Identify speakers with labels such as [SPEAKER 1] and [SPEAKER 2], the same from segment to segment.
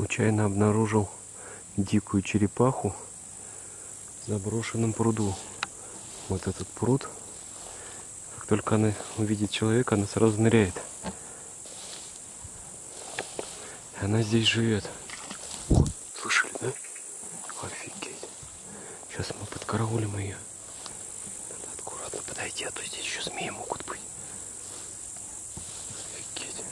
[SPEAKER 1] Случайно обнаружил дикую черепаху в заброшенном пруду. Вот этот пруд. Как только она увидит человека, она сразу ныряет. И она здесь живет. О, слышали, да? Офигеть. Сейчас мы подкараулим ее. Надо аккуратно подойти, а то здесь еще змеи могут быть. Офигеть.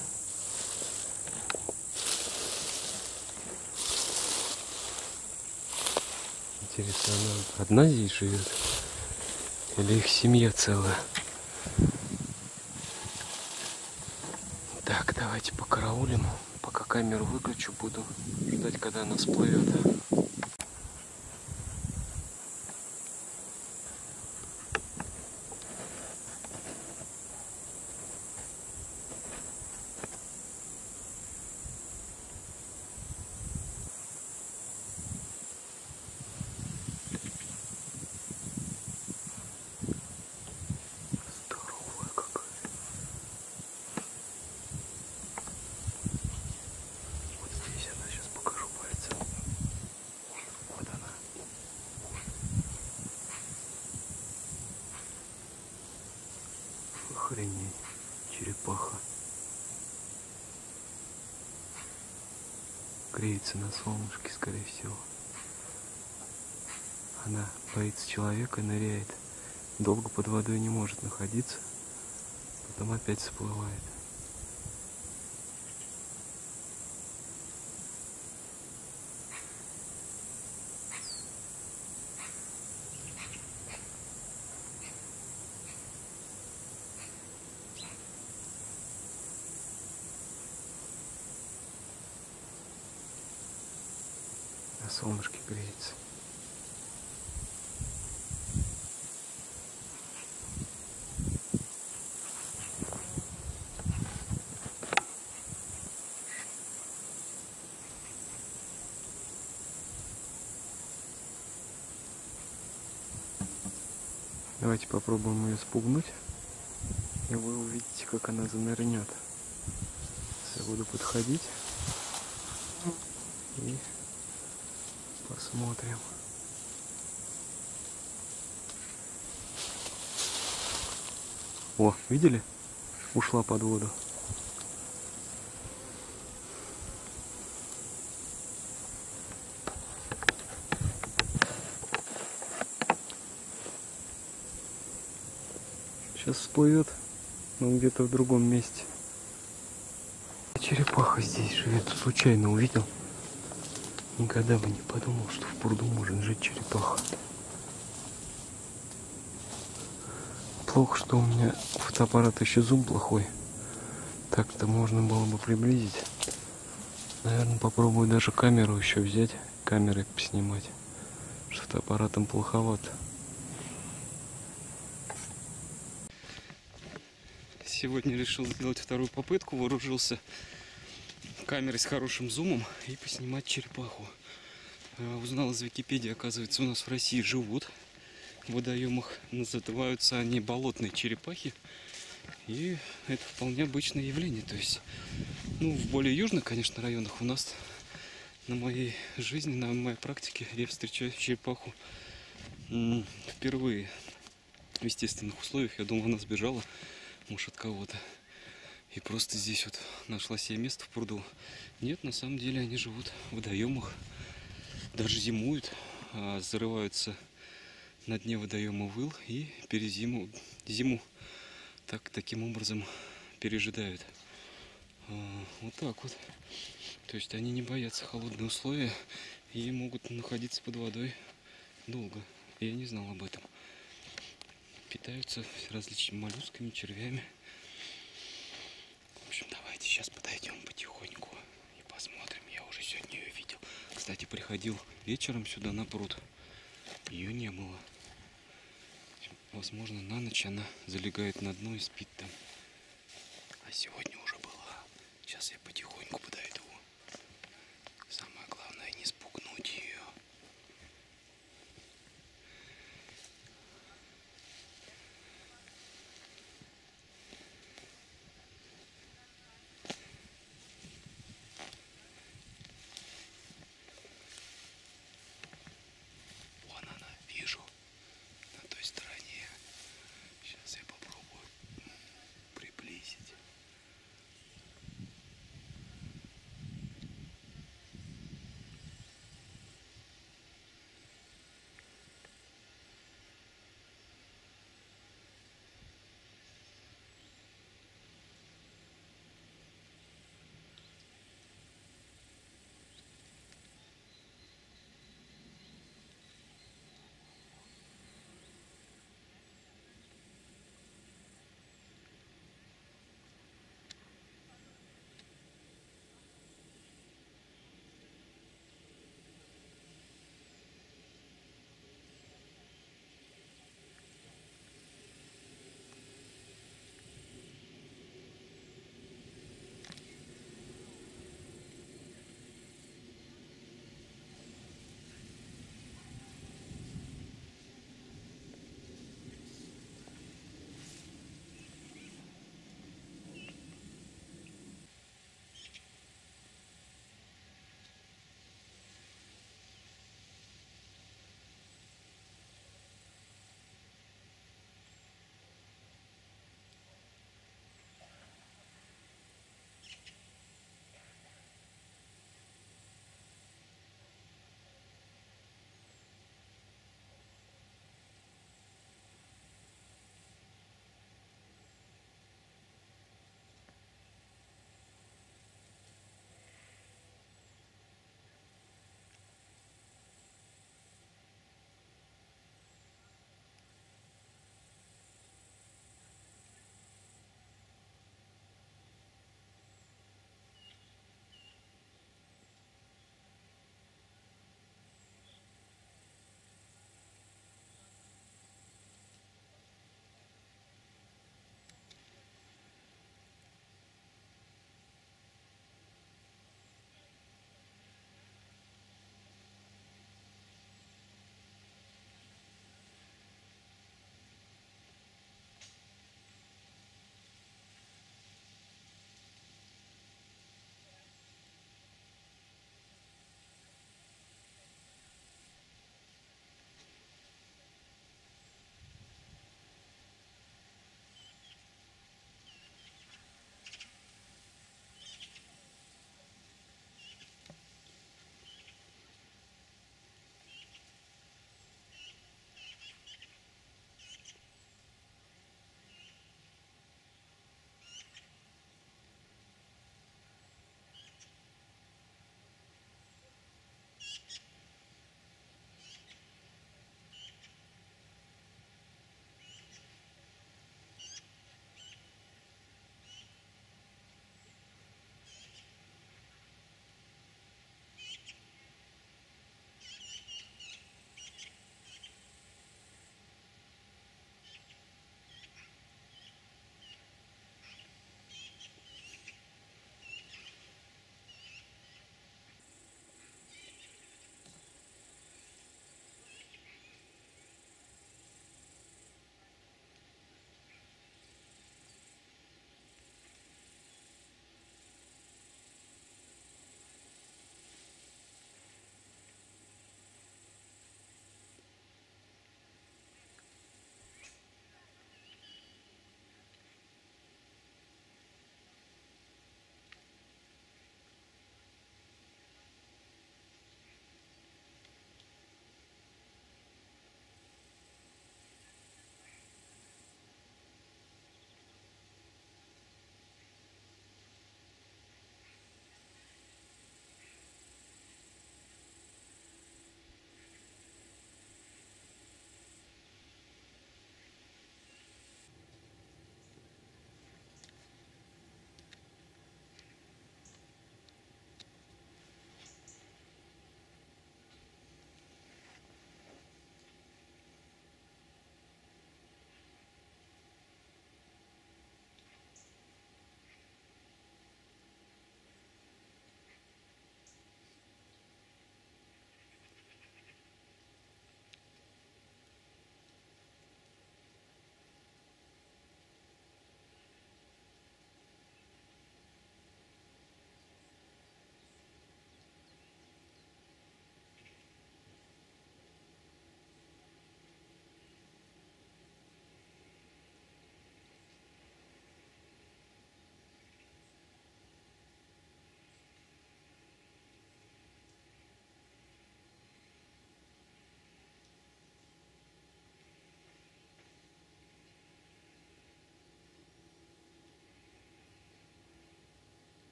[SPEAKER 1] Интересно, она одна здесь живет? Или их семья целая? Так, давайте покараулим. Пока камеру выключу, буду ждать, когда она всплывет. Здоровая какая. Вот здесь она, сейчас покажу пальцем. Вот она. Охренеть, черепаха. Греется на солнышке, скорее всего. Она боится человека, ныряет. Долго под водой не может находиться. Потом опять всплывает. На солнышке греется. Давайте попробуем ее спугнуть, и вы увидите, как она занырнет. Я буду подходить и посмотрим. О, видели? Ушла под воду. Сейчас всплывет, но где-то в другом месте. Черепаха здесь живет. Случайно увидел. Никогда бы не подумал, что в пруду может жить черепаха. Плохо, что у меня фотоаппарат еще зум плохой. Так-то можно было бы приблизить. Наверное, попробую даже камеру еще взять. Камерой поснимать. С фотоаппаратом плоховато. Сегодня решил сделать вторую попытку. Вооружился камерой с хорошим зумом и поснимать черепаху. Узнал из Википедии, оказывается, у нас в России живут в водоемах. Называются они болотные черепахи. И это вполне обычное явление. То есть, ну, в более южных, конечно, районах у нас на моей жизни, на моей практике я встречаю черепаху впервые в естественных условиях. Я думал, она сбежала, может, от кого-то. И просто здесь вот нашла себе место в пруду. Нет, на самом деле они живут в водоемах, даже зимуют, зарываются на дне водоема выл и зиму таким образом пережидают. Вот так вот. То есть они не боятся холодных условий и могут находиться под водой долго. Я не знал об этом. Питаются различными моллюсками, червями. В общем, давайте сейчас подойдем потихоньку и посмотрим. Я уже сегодня ее видел. Кстати, приходил вечером сюда на пруд. Ее не было. Возможно, на ночь она залегает на дно и спит там. А сегодня уже была. Сейчас я потихоньку подойду. Самое главное не спугнуть ее.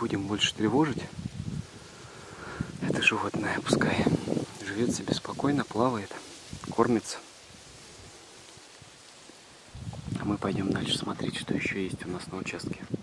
[SPEAKER 1] будем больше тревожить. Это животное пускай живет себе спокойно, плавает, кормится. А мы пойдем дальше смотреть, что еще есть у нас на участке.